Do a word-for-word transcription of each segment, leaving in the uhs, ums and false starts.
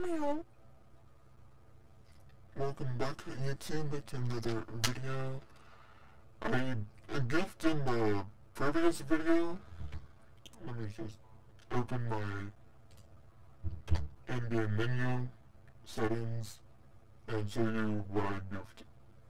Meow. Welcome back to YouTube to another video. I, a gift in the previous video. Let me just open my in-game menu settings and show you what I gifted.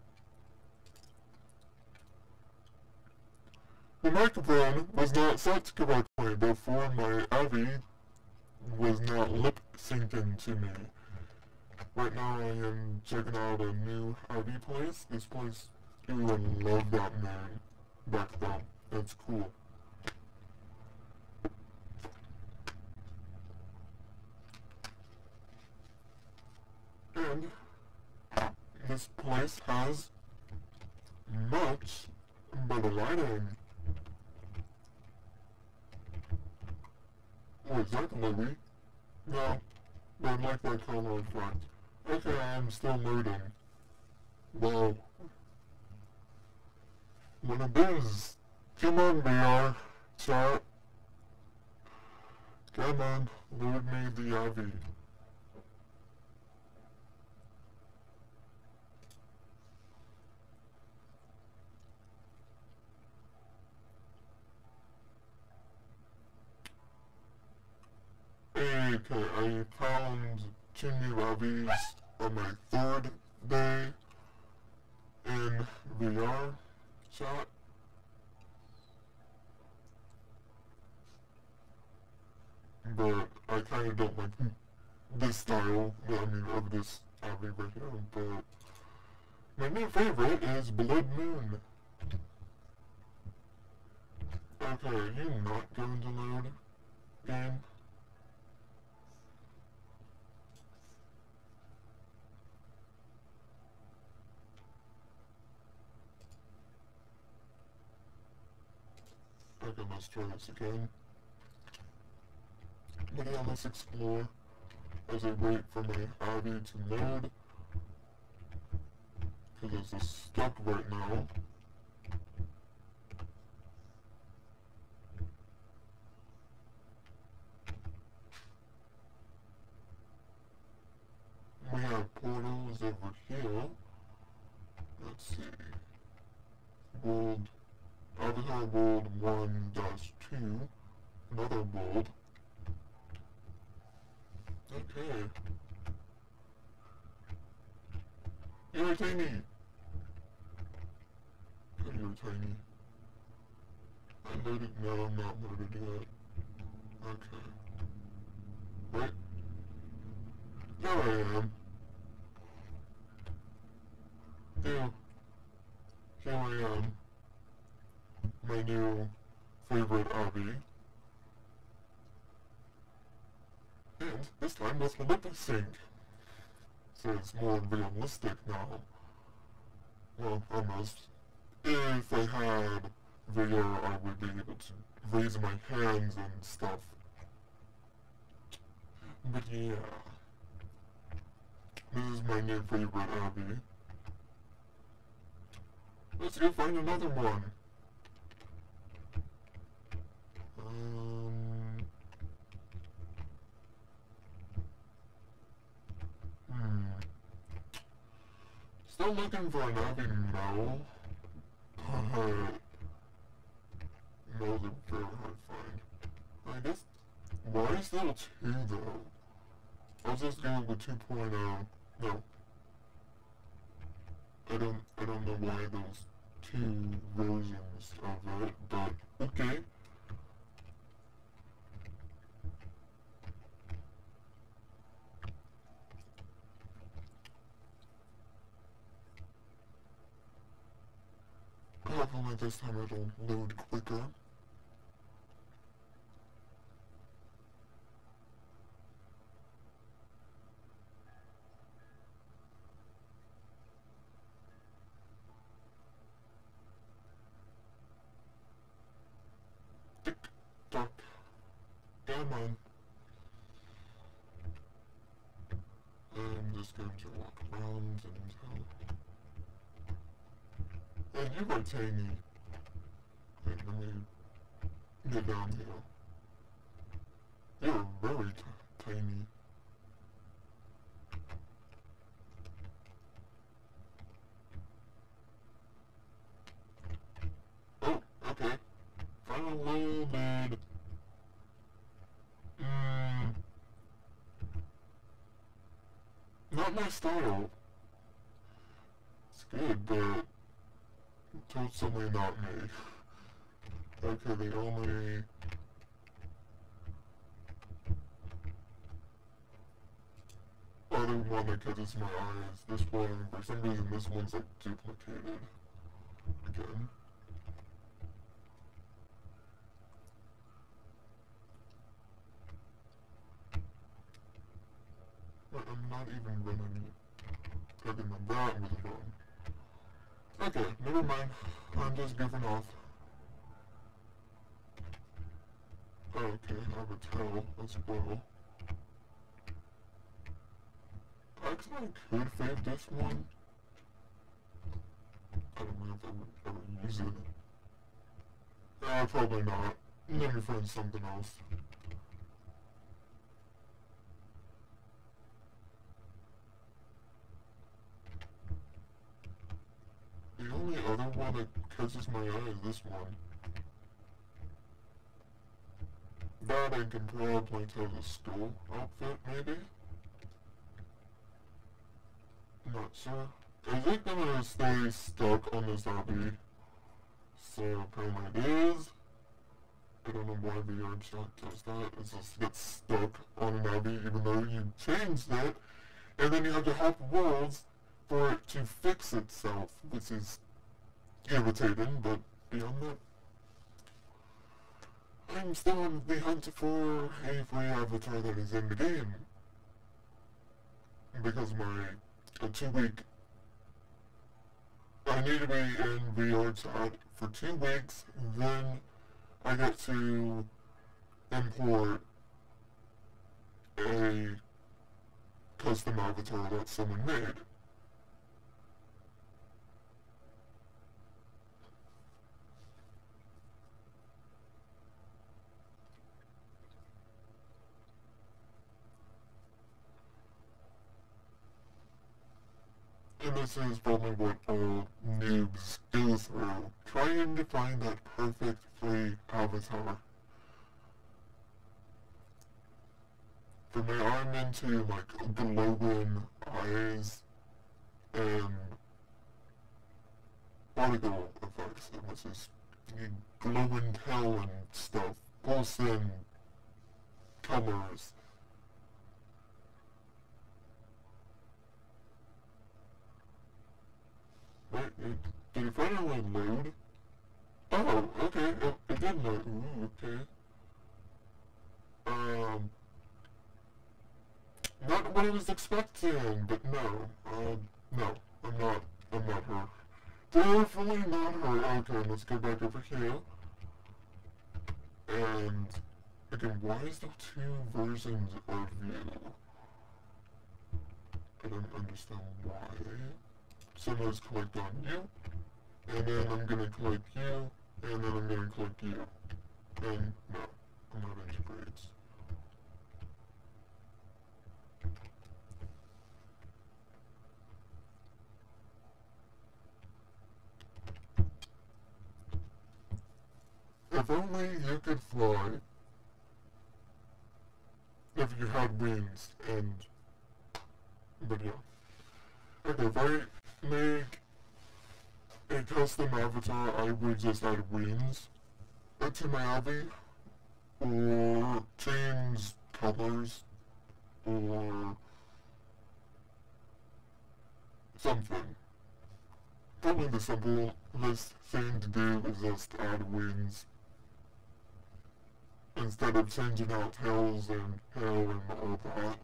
The microphone was not set correctly before my Abby was not lip syncing to me. Right now I am checking out a new Abby place. This place, ooh, I love that name back then. That's cool. And this place has much better lighting. Oh, is that Louie? No, but I like that color effect. Okay, I'm still loading. Wow. What it is? Come on, V R chat. Come on, load me the I V. Okay, I found two new I Vs on my third day in VRChat. But I kind of don't like this style, I mean, of this I V right here, but my new favorite is Blood Moon. Okay, are you not going to load, game? Okay, let's try this again. But yeah, let's explore as I wait for my Abby to load. Because it's stuck right now. We have portals over here. Let's see. World, Avatar World one dash two. Another world. Okay. You're tiny. God, you're tiny. I loaded. No, I'm not loaded yet. Okay. Wait. There I am. Here. Here I am. My new favorite Abby. And this time with lip sync. So it's more realistic now. Well, almost. If I had V R, I would be able to raise my hands and stuff. But yeah. This is my new favorite Abby. Let's go find another one. Um... Hmm. Still looking for an Abby Mel. Uh, Mel's a very hard find. I guess, why is there two though? I was just going with two point oh. No. I don't, I don't know why there's two versions of it, but okay. Hopefully this time it'll load quicker. Tick tock. Come on. I'm just going to walk around and tell. And you are tiny. Wait, let me get down here. You're very t tiny. my style. It's good, but totally not me. Okay, the only other one that catches my eye is this one. For some reason, this one's like duplicated again. But I'm not even running it. Okay, now that was wrong. Okay, never mind. I'm just goofing off. Okay, I have a tail as well. Actually, I could fave this one. I don't know if I would ever use it. Uh, probably not. Let me find something else. The only other one that catches my eye is this one. That I can probably tell the school outfit, maybe? Not sure. Is it gonna stay stuck on this abbey? So apparently it is. I don't know why VRChat does that. It just gets stuck on an abbey even though you changed it. And then you have to have worlds for it to fix itself, which is irritating, but beyond that, I'm still on the hunt for a free avatar that is in the game. Because my a two week I need to be in VRChat for two weeks, then I get to import a custom avatar that someone made. And this is probably what all noobs go through, trying to find that perfect free avatar. For me, I'm into like glowing eyes and particle effects, which is glowing tail and stuff, pulsing colors. Wait, it, did it finally load? Oh, okay, it, it did load. Ooh, okay. Um, not what I was expecting, but no. Uh, no, I'm not, I'm not her. Definitely not her. Okay, let's go back over here. And, again, why is there two versions of you? I don't understand why. So let's click on you, and then I'm gonna click you, and then I'm gonna click you. And no, I'm not into grades. If only you could fly, if you had wings, and, but yeah. Okay, if I make a custom avatar, I would just add wings to my abbey, or change colors, or something. Probably the simplest thing to do is just add wings, instead of changing out tails and hair and all that.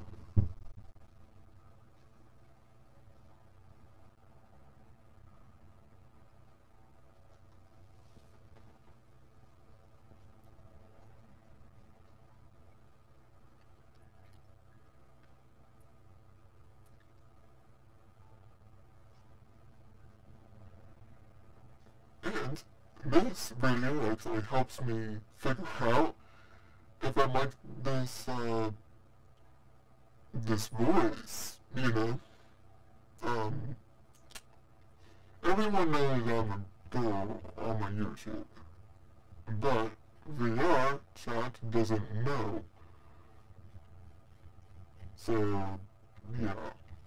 And this video actually helps me figure out if I like this, uh, this voice, you know? Um, everyone knows I'm a girl on my YouTube, but VRChat doesn't know. So, yeah.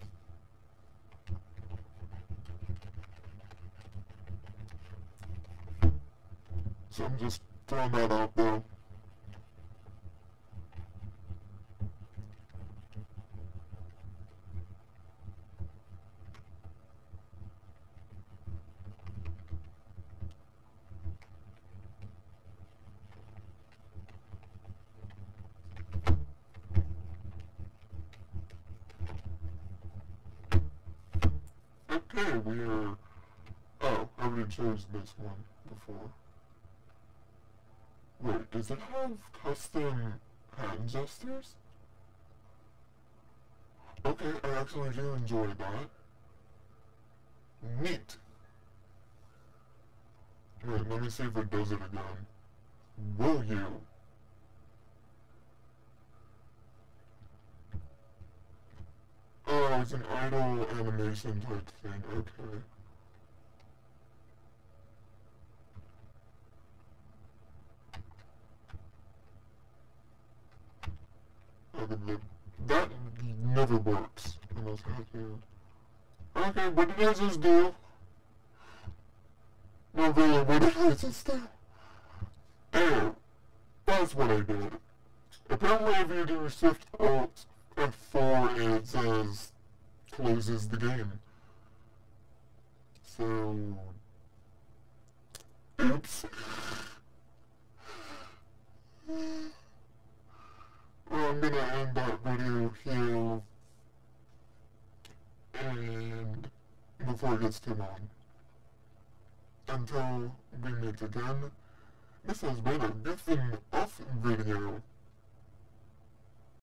So I'm just throwing that out there. Okay, we are... Oh, I already chose this one before. Wait, does it have custom hand gestures? Okay, I actually do enjoy that. Neat! Wait, let me see if it does it again. Will you? Oh, it's an idle animation type thing, okay. Okay, that, that never works. Unless I have to... Okay, what did I just do? No, really, what did I just do? Oh, that's what I did. Apparently if you do Shift Alt F four, it says closes the game. So... Oops. Well, I'm gonna end that video here, and before it gets too long. Until we meet again, this has been a Goofing Off video.